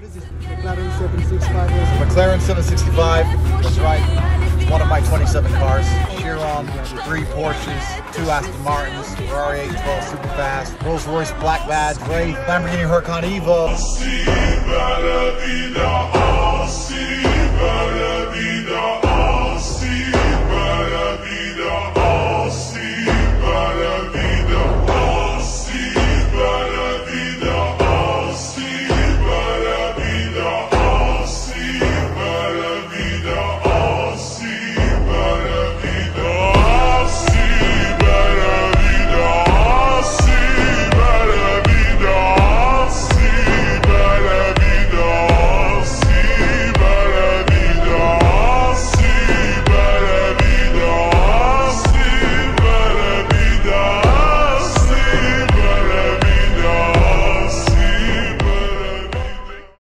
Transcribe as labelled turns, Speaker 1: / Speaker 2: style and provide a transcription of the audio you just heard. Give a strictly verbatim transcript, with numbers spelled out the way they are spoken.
Speaker 1: What is this? McLaren seven sixty-five?
Speaker 2: McLaren seven sixty-five, that's right. It's one of my twenty-seven cars. Chiron, three Porsches, two Aston Martins, Ferrari eight twelve Superfast, Rolls Royce Black Badge, Wraith, Lamborghini Huracan Evo.